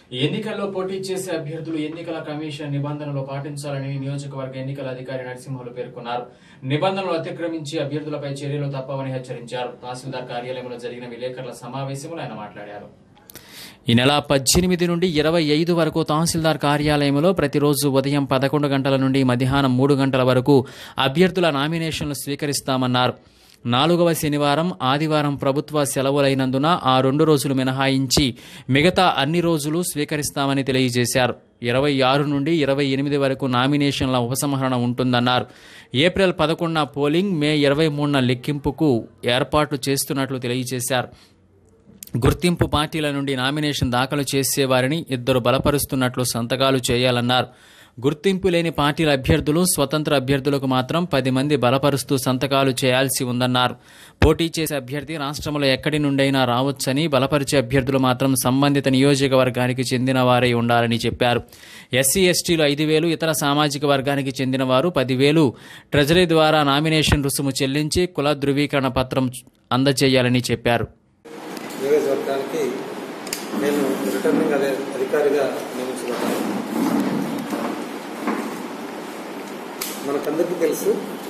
ఎన్నికల్లో పోటీ చేసే అభ్యర్థులు ఎన్నికల కమిషన్ నిబంధనలు పాటించాలని నియోజకవర్గ ఎన్నికల అధికారి నరసింహులు పేర్కొన్నారు. నిబంధనలు అతిక్రమించి అభ్యర్థులపై చర్యలు తప్పవని హెచ్చరించారు. తహసీల్దార్ కార్యాలయంలో జరిగిన విలేకరుల సమావేశంలో ఆయన మాట్లాడారు. ఈ నెల 18 నుండి 25 వరకు తహసీల్దార్ కార్యాలయంలో ప్రతిరోజు ఉదయం 11 గంటల నుండి మధ్యాహ్నం 3 గంటల వరకు అభ్యర్థుల నామినేషన్లు స్వీకరిస్తామన్నారు. 4వ శనివారం, ఆదివారం ప్రభుత్వ సెలవులైనందున ఆ 2 రోజులు మినహాయించి మిగతా అన్ని రోజులు స్వీకరిస్తామని తెలియజేశారు. 26 నుండి 28 వరకు నామినేషన్ల ఉపసంహరణ ఉంటుందన్నారు. ఏప్రిల్ 11న పోలింగ్, మే 23న లెక్కింపుకు ఏర్పాట్లు చేస్తున్నట్లు తెలియజేశారు. గుర్తింపు పార్టీల నుండి నామినేషన్ దాఖలు చేసేవారిని 2 బలపరుస్తున్నట్లు సంతకాలు చేయాలన్నారు. గుర్తింపు లేని పార్టీల అభ్యర్థులు, స్వతంత్ర అభ్యర్థులకు మాత్రం 10 మంది బలపరుస్తూ సంతకాలు చేయాల్సి ఉందన్నారు. పోటీ చేసే అభ్యర్థి రాష్ట్రంలో ఎక్కడి నుండైనా రావచ్చని, బలపరిచే అభ్యర్థులు మాత్రం సంబంధిత నియోజకవర్గానికి చెందిన వారై ఉండాలని చెప్పారు. ఎస్సీ ఎస్టీలు 5,000, ఇతర సామాజిక వర్గానికి చెందిన వారు 10,000 ట్రెజరీ ద్వారా నామినేషన్ రుసుము చెల్లించి కుల ధృవీకరణ పత్రం అందజేయాలని చెప్పారు. నియోజకవర్గానికి నేను రిటర్నింగ్ అధికారిగా నియమించబడ్డాను. మనకందరికీ తెలుసు,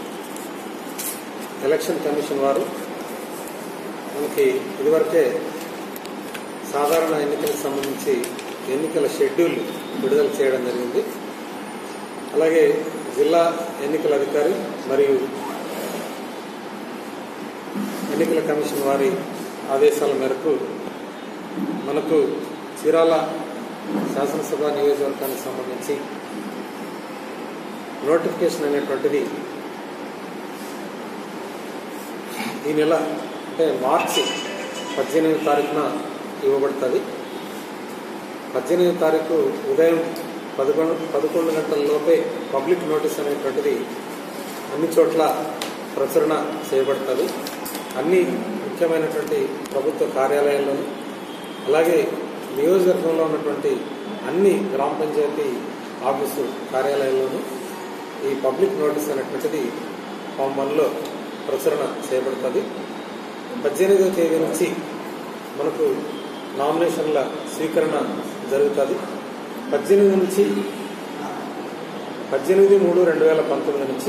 ఎలక్షన్ కమిషన్ వారు మనకి ఇదివరకే సాధారణ ఎన్నికలకు సంబంధించి ఎన్నికల షెడ్యూల్ విడుదల చేయడం జరిగింది. అలాగే జిల్లా ఎన్నికల అధికారి మరియు ఎన్నికల కమిషన్ వారి ఆదేశాల మేరకు మనకు చీరాల శాసనసభ నియోజకవర్గానికి సంబంధించి నోటిఫికేషన్ అనేటువంటిది ఈ నెల అంటే మార్చి 18వ తారీఖున ఇవ్వబడుతుంది. 18వ తారీఖు ఉదయం 11 గంటల లోపే పబ్లిక్ నోటీస్ అనేటువంటిది అన్ని చోట్ల ప్రచురణ చేయబడుతుంది. అన్ని ముఖ్యమైనటువంటి ప్రభుత్వ కార్యాలయాల్లోనూ, అలాగే నియోజకవర్గంలో ఉన్నటువంటి అన్ని గ్రామ పంచాయతీ ఆఫీసు కార్యాలయాల్లోనూ ఈ పబ్లిక్ నోటీస్ అనేటువంటిది ఫామ్ 1లో ప్రచురణ చేయబడుతుంది. 18వ తేదీ నుంచి మనకు నామినేషన్ల స్వీకరణ జరుగుతుంది. 18/3/2019 నుంచి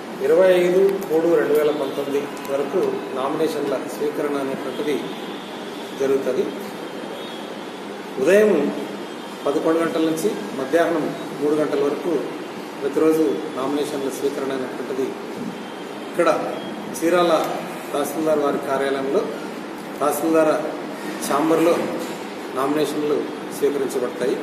25/3/2019 వరకు నామినేషన్ల స్వీకరణ అనేటువంటిది జరుగుతుంది. ఉదయం 11 గంటల నుంచి మధ్యాహ్నం 3 గంటల వరకు ప్రతిరోజు నామినేషన్ల స్వీకరణ అనేటువంటిది ఇక్కడ చీరాల తహసీల్దార్ వారి కార్యాలయంలో తహసీల్దార్ ఛాంబర్లో నామినేషన్లు స్వీకరించబడతాయి.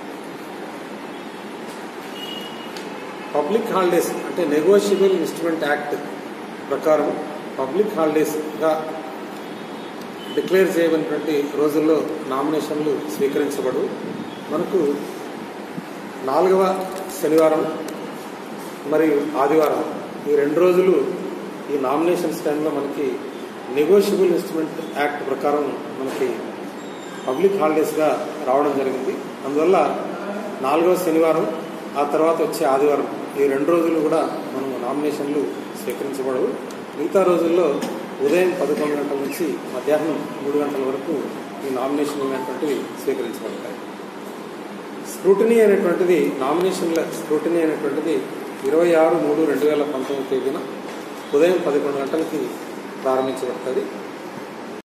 పబ్లిక్ హాలిడేస్ అంటే నెగోషియబుల్ ఇన్స్ట్రుమెంట్ యాక్ట్ ప్రకారం పబ్లిక్ హాలిడేస్గా డిక్లేర్ చేయబడినటువంటి రోజుల్లో నామినేషన్లు స్వీకరించబడు. మనకు 4వ శనివారం మరియు ఆదివారం ఈ 2 రోజులు ఈ నామినేషన్స్ టైంలో మనకి నెగోషియబుల్ ఇన్స్ట్రుమెంట్ యాక్ట్ ప్రకారం మనకి పబ్లిక్ హాలిడేస్గా రావడం జరిగింది. అందువల్ల 4వ శనివారం ఆ తర్వాత వచ్చే ఆదివారం ఈ 2 రోజులు కూడా మనం నామినేషన్లు స్వీకరించబడవు. మిగతా రోజుల్లో ఉదయం 11 గంటల నుంచి మధ్యాహ్నం 3 గంటల వరకు ఈ నామినేషన్లు అనేటువంటివి స్వీకరించబడతాయి. స్క్రూటినీ అనేటువంటిది నామినేషన్ల స్క్రూటినీ అనేటువంటిది 26/3/2019 తేదీన ఉదయం 11 గంటలకి ప్రారంభించబడుతుంది.